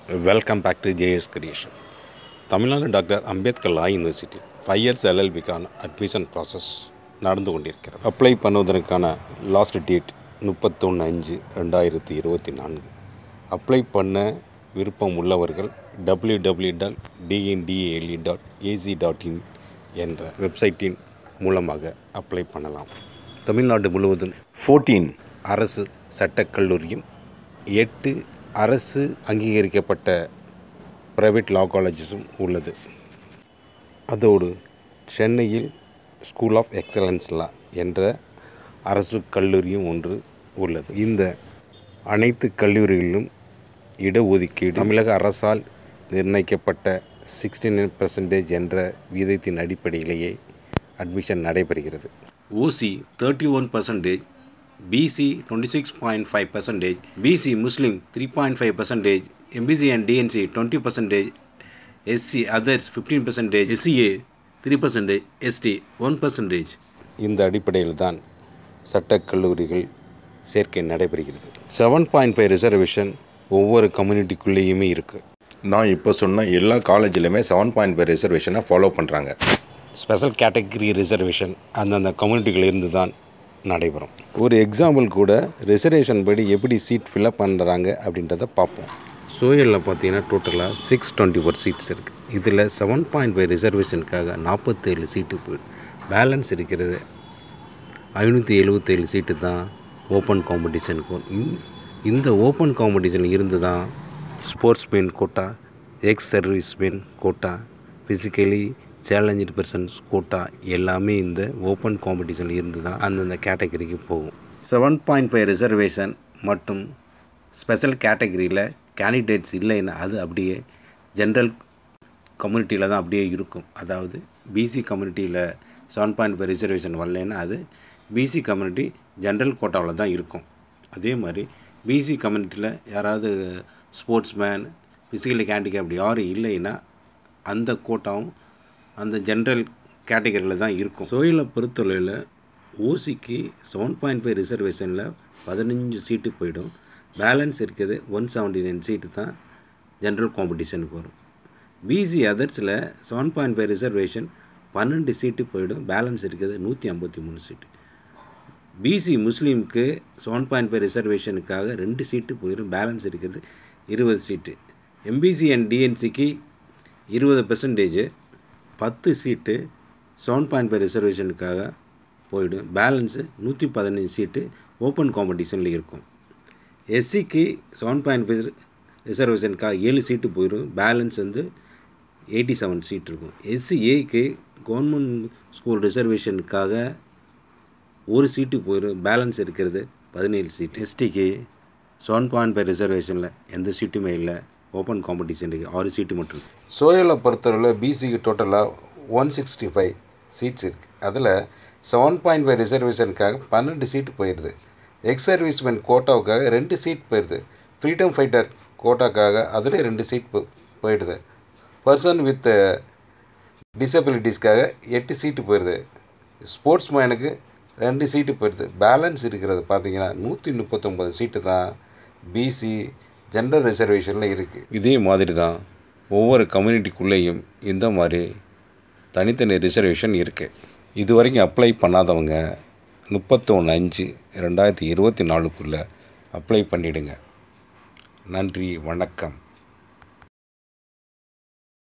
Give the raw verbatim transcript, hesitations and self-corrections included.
Welcome back to J S Creation. Tamilnadu Doctor Ambedkar Law University five years L L B கான admission process நடந்து கொண்டிருக்கிறது. Apply பண்ணுவதற்கான last date முப்பத்தொன்று அஞ்சு ரெண்டாயிரத்தி இருபத்தி நான்கு. அப்ளை பண்ண விருப்பம் உள்ளவர்கள் W W W dot T N T A L U dot A C dot in என்ற வெப்சைட்டின் மூலமாக அப்ளை பண்ணலாம். தமிழ்நாடு முழுவதும் பதினான்கு அரசு சட்டக்கல்லூரியும் எட்டு அரசு அங்கீகரிக்கப்பட்ட பிரைவேட் லா காலேஜஸும் உள்ளது. அதோடு சென்னையில் ஸ்கூல் ஆஃப் எக்ஸலன்ஸ் லா என்ற அரசு கல்லூரியும் ஒன்று உள்ளது. இந்த அனைத்து கல்லூரிகளிலும் இடஒதுக்கீடு தமிழக அரசால் நிர்ணயிக்கப்பட்ட சிக்ஸ்டி நைன் பர்சன்டேஜ் என்ற வீதத்தின் அடிப்படையிலேயே அட்மிஷன் நடைபெறுகிறது. OC thirty one percentage, BC twenty six point five percentage, BC Muslim three point five percentage, MBC and DNC twenty percentage, SC others fifteen percentage, SCA three percentage, ST one percentage. இந்த அடிப்படையில் தான் சட்டக்கல்லூரிகள் சேர்க்கை நடைபெறுகிறது. Seven point five reservation ஒவ்வொரு கம்யூனிட்டிக்குள்ளேயுமே இருக்குது. நான் இப்போ சொன்ன எல்லா காலேஜிலுமே செவன் பாயிண்ட் ஃபைவ் ரிசர்வேஷனை ஃபாலோ பண்ணுறாங்க. ஸ்பெஷல் கேட்டகரி ரிசர்வேஷன் அந்தந்த கம்யூனிட்டிகளிலிருந்து தான் நடைபெறும். ஒரு எக்ஸாம்பிள் கூட ரிசர்வேஷன் படி எப்படி சீட் ஃபில்அப் பண்ணுறாங்க அப்படின்றத பார்ப்போம். சோயலில் பார்த்தீங்கன்னா டோட்டலாக சிக்ஸ் டுவெண்ட்டி ஃபோர் சீட்ஸ் இருக்குது. இதில் செவன் பாயிண்ட் ஃபைவ் ரிசர்வேஷனுக்காக நாற்பத்தேழு சீட்டு போய்டும். பேலன்ஸ் இருக்கிறது ஐநூற்றி எழுபத்தேழு சீட்டு தான் ஓப்பன் காம்படிஷனுக்கு. இந்த ஓப்பன் காம்படிஷன் இருந்து தான் sportsman quota, ex serviceman quota, physically challenge persons quota எல்லாமே இந்த ஓப்பன் காம்படிஷன் இருந்து தான் அந்தந்த கேட்டகரிக்கு போகும். செவன் பாயிண்ட் ஃபைவ் ரிசர்வேஷன் மற்றும் ஸ்பெஷல் கேட்டகரியில் கேண்டிடேட்ஸ் இல்லைன்னா அது அப்படியே ஜென்ரல் கம்யூனிட்டியில் தான் அப்படியே இருக்கும். அதாவது பிசி கம்யூனிட்டியில் செவன் பாயிண்ட் ஃபைவ் ரிசர்வேஷன் வரலைன்னா அது பிசி கம்யூனிட்டி ஜென்ரல் கோட்டாவில் தான் இருக்கும். அதே மாதிரி பிசி கம்யூனிட்டியில் யாராவது ஸ்போர்ட்ஸ்மேன், ஃபிசிக்கலி ஹேண்டிகேப்ட் யாரும் இல்லைன்னா அந்த கோட்டாவும் அந்த ஜென்ரல் கேட்டகரியில் தான் இருக்கும். சோயிலை பொறுத்தளவில் ஓசிக்கு செவன் பாயிண்ட் ஃபைவ் ரிசர்வேஷனில் பதினஞ்சு சீட்டு போயிடும். பேலன்ஸ் இருக்கிறது ஒன் செவன்ட்டி நைன் சீட்டு தான் ஜென்ரல் காம்படிஷனுக்கு வரும். பிசி அதர்ஸில் செவன் பாயிண்ட் ஃபைவ் ரிசர்வேஷன் பன்னெண்டு சீட்டு போயிடும். பேலன்ஸ் இருக்கிறது நூற்றி ஐம்பத்தி மூணு சீட்டு. பிசி முஸ்லீமுக்கு செவன் பாயிண்ட் ஃபைவ் ரிசர்வேஷனுக்காக ரெண்டு சீட்டு போயிடும். பேலன்ஸ் இருக்கிறது இருபது சீட்டு. எம்பிசி அண்ட் டிஎன்சிக்கு இருபது பெர்சன்டேஜ் பத்து சீட்டு செவன் பாயிண்ட் ஃபைவ் ரிசர்வேஷனுக்காக போயிடும். பேலன்ஸு நூற்றி பதினஞ்சு சீட்டு ஓப்பன் காம்படிஷனில் இருக்கும். எஸ்சிக்கு செவன் பாயிண்ட் ஃபைவ் ரிசர்வேஷனுக்காக ஏழு சீட்டு போயிடும். பேலன்ஸ் வந்து எயிட்டி செவன் சீட் இருக்கும். எஸ்சிஏக்கு கவர்மெண்ட் ஸ்கூல் ரிசர்வேஷனுக்காக ஒரு சீட்டு போயிடும். பேலன்ஸ் இருக்கிறது பதினேழு சீட். எஸ்டிக்கு செவன் பாயிண்ட் ஃபைவ் ரிசர்வேஷனில் எந்த சீட்டுமே இல்லை. ஓப்பன் காம்படிஷனுக்கு ஆறு சீட்டு மட்டும் இருக்குது. சோயலை பொறுத்தவரையில் பிசிக்கு டோட்டலாக ஒன் சிக்ஸ்டி ஃபைவ் சீட்ஸ் இருக்குது. அதில் செவன் பாயிண்ட் ஃபைவ் ரிசர்வேஷனுக்காக பன்னெண்டு சீட்டு போயிடுது. எக்ஸ் சர்வீஸ்மேன் கோட்டாவுக்காக ரெண்டு சீட் போயிடுது. ஃப்ரீடம் ஃபைட்டர் கோட்டாக்காக அதில் ரெண்டு சீட் போ போயிடுது. பர்சன் வித் டிசபிலிட்டிஸ்க்காக எட்டு சீட்டு போயிடுது. ஸ்போர்ட்ஸ் மேனுக்கு ரெண்டு சீட்டு போயிடுது. பேலன்ஸ் இருக்கிறது பார்த்திங்கன்னா நூற்றி முப்பத்தொம்பது சீட்டு தான் பிசி ஜென்ரல் ரிசர்வேஷனில் இருக்குது. இதே மாதிரி தான் ஒவ்வொரு கம்யூனிட்டிக்குள்ளேயும் இந்த மாதிரி தனித்தனி ரிசர்வேஷன் இருக்குது. இது வரைக்கும் அப்ளை பண்ணாதவங்க முப்பத்தொன்று அஞ்சு ரெண்டாயிரத்தி இருபத்தி நாலுக்குள்ளே அப்ளை பண்ணிவிடுங்க. நன்றி, வணக்கம்.